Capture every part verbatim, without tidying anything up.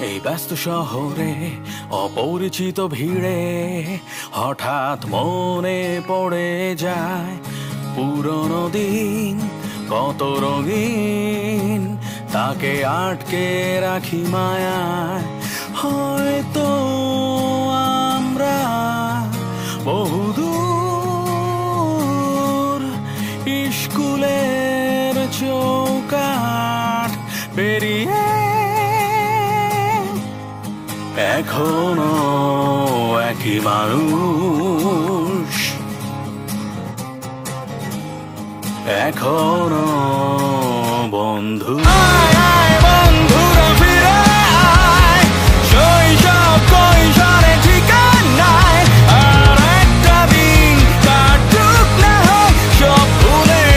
এই ব্যস্ত শহরে অপরিচিত ভিড়ে হঠাৎ মনে পড়ে যায় পুরনো দিন, কত রঙিন তাকে আটকে রাখি মায়ায়। হয়তো আমরা বহুদূর স্কুলের চৌকাঠ পেরিয়ে এখনো একই মানুষ, এখনো বন্ধু। বন্ধুরা ফিরে আয়, শৈশব কৈশোরে ঠিকানায়, আর একটা দিন কাটুক না হয় সব ভুলে।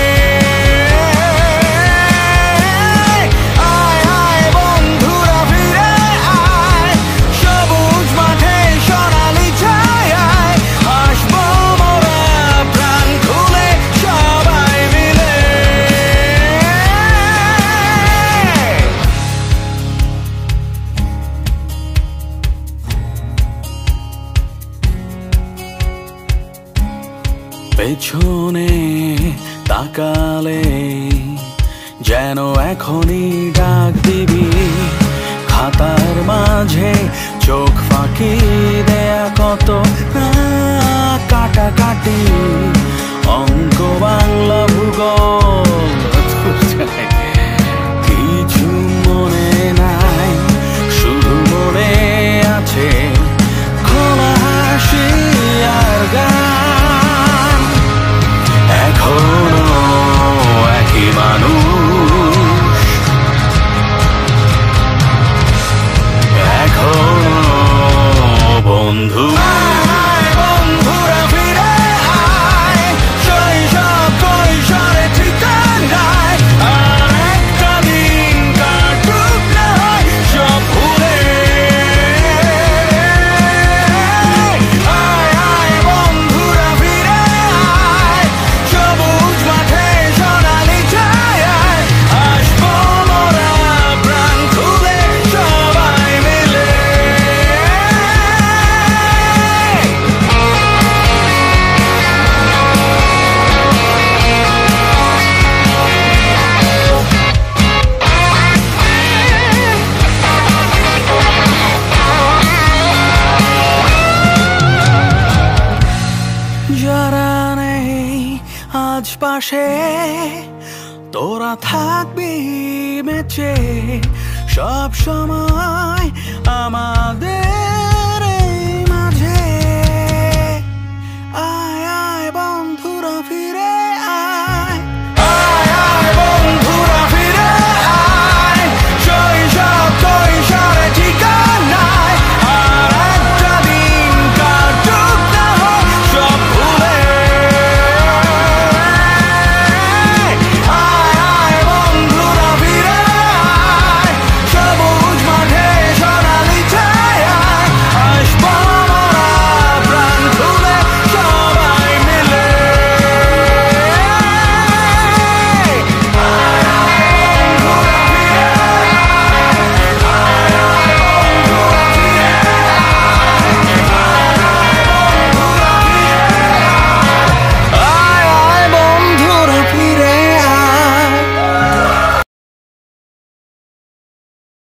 আয় আয় বন্ধুরা ফিরে আয়, সবুজ মাঠে সোনালি ছায়ায় হাসবো মোরা প্রাণ খুলে সবাই মিলে। পেছনে তাকালে যেন এখনই ডাক দিবি, খাতার মাঝে চোখ ফাঁকি দেয়া কত কাটাকাটি, অঙ্ক বাংলা ভূগোল কিছু মনে নাই, শুধু মনে আছে খোলা হাসি আর গান। এখনো একই মানুষ, এখনো বন্ধু। বন্ধুরা ফিরে আয়, শৈশব কৈশোরে ঠিকানায়, আর একটা দিন কাটুক না হয় সব ভুলে। আয় আয় বন্ধুরা ফিরে আয়, সবুজ মাঠে সোনালি ছায়ায় হাসবো মোরা প্রাণ খুলে সবাই মিলে। যারা নেই আজ পাশে, তোরা থাকবি বেঁচে সব সময় আমাদের।